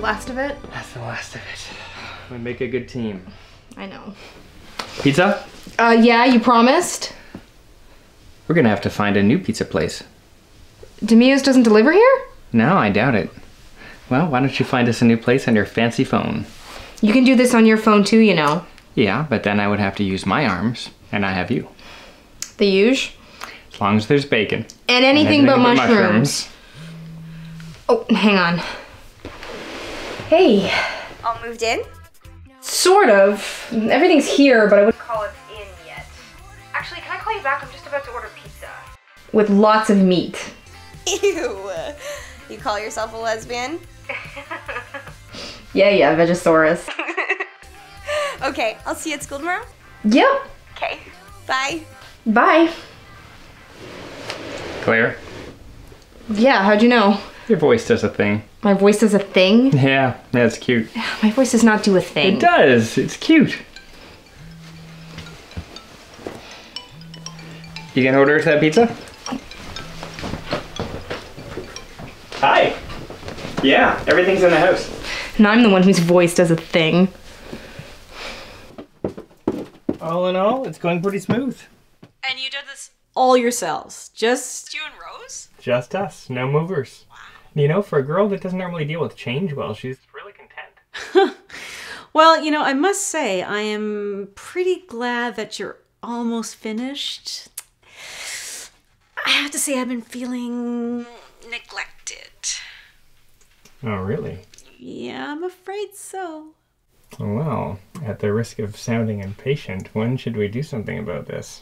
last of it? That's the last of it. We make a good team. I know. Pizza? Yeah, you promised? We're gonna have to find a new pizza place. Demio's doesn't deliver here? No, I doubt it. Well, why don't you find us a new place on your fancy phone? You can do this on your phone too, you know. Yeah, but then I would have to use my arms, and I have you. The huge? As long as there's bacon. And anything but mushrooms. Oh, hang on. Hey. All moved in? Sort of. Everything's here, but I wouldn't call it in yet. Actually, can I call you back? I'm just about to order pizza. With lots of meat. Ew. You call yourself a lesbian? Yeah, Vegasaurus. Okay, I'll see you at school tomorrow? Yep. Okay, bye. Bye. Claire? Yeah, how'd you know? Your voice does a thing. My voice does a thing? Yeah, that's cute. My voice does not do a thing. It does. It's cute. You gonna order that pizza? Hi. Yeah, everything's in the house. And I'm the one whose voice does a thing. All in all, it's going pretty smooth. And you did this all yourselves? Just you and Rose? Just us, no movers. Wow. You know, for a girl that doesn't normally deal with change well, she's really content. Well, you know, I must say, I am pretty glad that you're almost finished. I have to say I've been feeling neglected. Oh, really? Yeah, I'm afraid so. Well, at the risk of sounding impatient, when should we do something about this?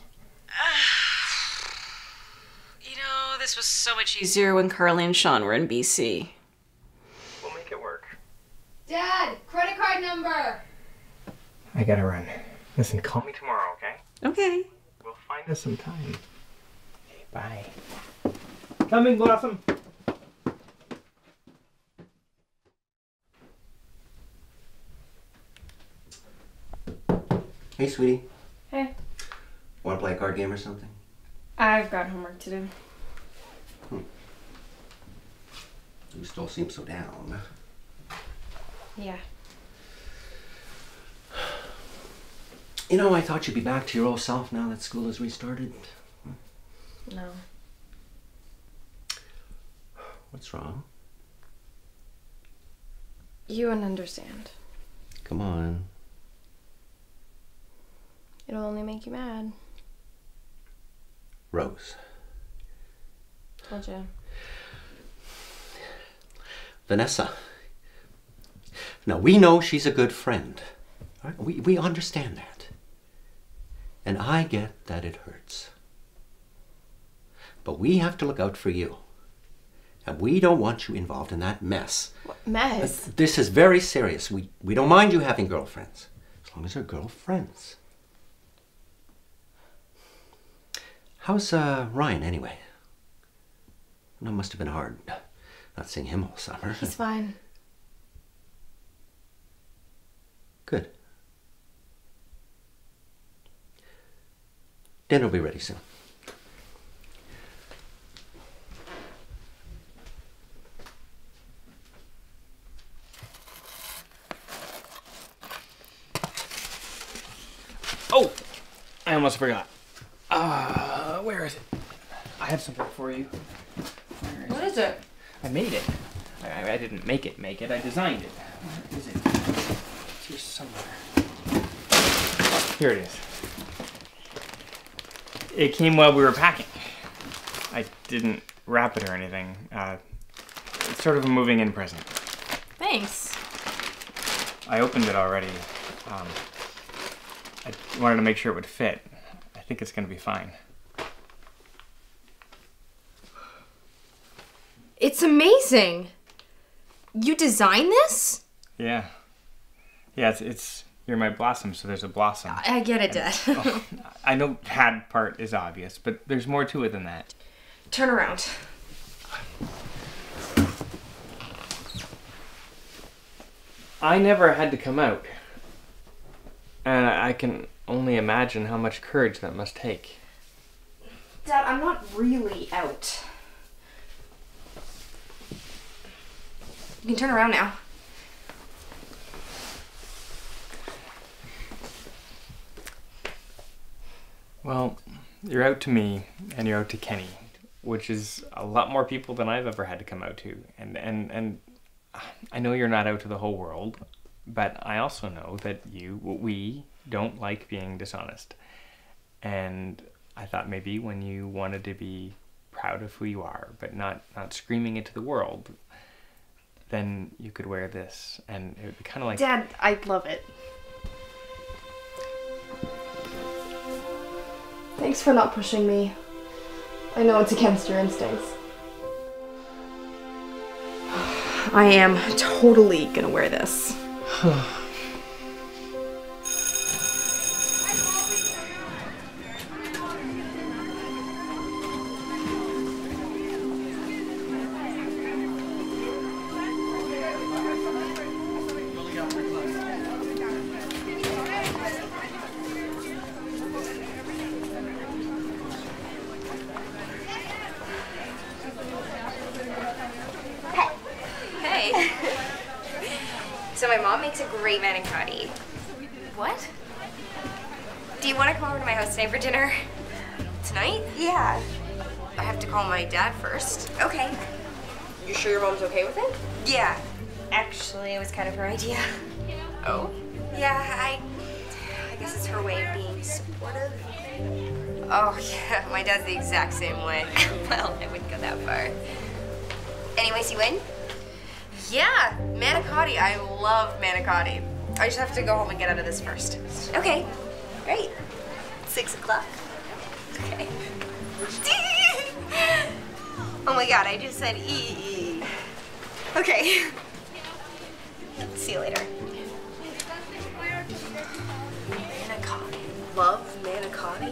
You know, this was so much easier when Carly and Sean were in BC. We'll make it work. Dad, credit card number. I gotta run. Listen, call me tomorrow, okay? Okay. We'll find us some time. Okay, bye. Coming, Blossom. Hey, sweetie. Hey. Want to play a card game or something? I've got homework to do. You still seem so down. Yeah. You know, I thought you'd be back to your old self now that school has restarted. No. What's wrong? You wouldn't understand. Come on. It'll only make you mad. Rose. Told you. Vanessa. Now, we know she's a good friend. Right? We understand that. And I get that it hurts. But we have to look out for you. And we don't want you involved in that mess. What mess? This is very serious. We don't mind you having girlfriends. As long as they're girlfriends. How's Ryan, anyway? No, it must have been hard not seeing him all summer. He's fine. Good. Dinner will be ready soon. Oh! I almost forgot. Where is it? I have something for you. What is it? I made it. I didn't make it, I designed it. Where is it? It's here somewhere. Here it is. It came while we were packing. I didn't wrap it or anything. It's sort of a moving in present. Thanks. I opened it already. I wanted to make sure it would fit. I think it's gonna be fine. It's amazing. You designed this? Yeah. Yeah, you're my blossom, so there's a blossom. I get it, Dad. I know had part is obvious, but there's more to it than that. Turn around. I never had to come out. And I can only imagine how much courage that must take. Dad, I'm not really out. You can turn around now. Well, you're out to me and you're out to Kenny, which is a lot more people than I've ever had to come out to. And I know you're not out to the whole world, but I also know that we don't like being dishonest. And I thought maybe when you wanted to be proud of who you are, but not screaming it to the world, then you could wear this, and it would be kind of like... Dad, I love it. Thanks for not pushing me. I know it's against your instincts. I am totally gonna wear this. Hey. So my mom makes a great manicotti. What? Do you want to come over to my house tonight for dinner? Tonight? Yeah. I have to call my dad first. Okay. You sure your mom's okay with it? Yeah. Actually, it was kind of her idea. Oh? Yeah, I guess it's her way of being supportive. Oh, yeah, my dad's the exact same way. Well, I wouldn't go that far. Anyways, you in? Yeah, manicotti. I love manicotti. I just have to go home and get out of this first. Okay, great. 6 o'clock. Okay. Oh my god, I just said E. Okay. See you later. Manicotti. Love manicotti?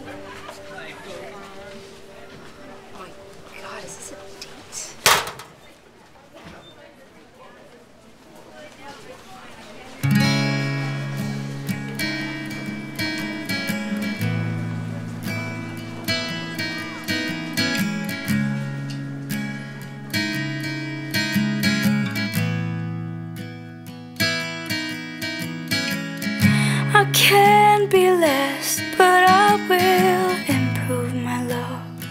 Oh my god, is this a date? I can be less, but I will improve my love.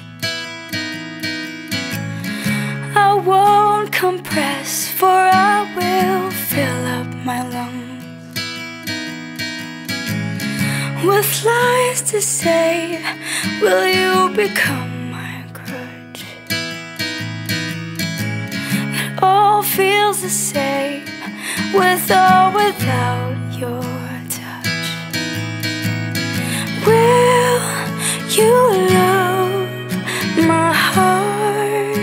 I won't compress, for I will fill up my lungs with lies to say. Will you become my crutch? It all feels the same, with or without your touch. Will you love my heart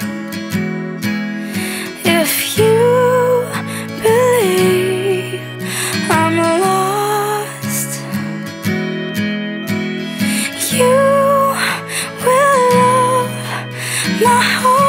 if you believe I'm lost? You will love my heart.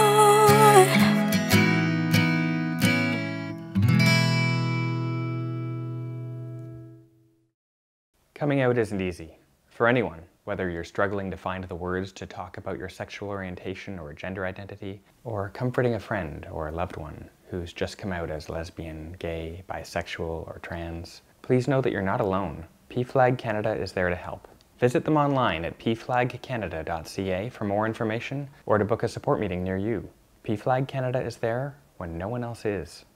Coming out isn't easy for anyone, whether you're struggling to find the words to talk about your sexual orientation or gender identity, or comforting a friend or a loved one who's just come out as lesbian, gay, bisexual, or trans. Please know that you're not alone. PFLAG Canada is there to help. Visit them online at pflagcanada.ca for more information or to book a support meeting near you. PFLAG Canada is there when no one else is.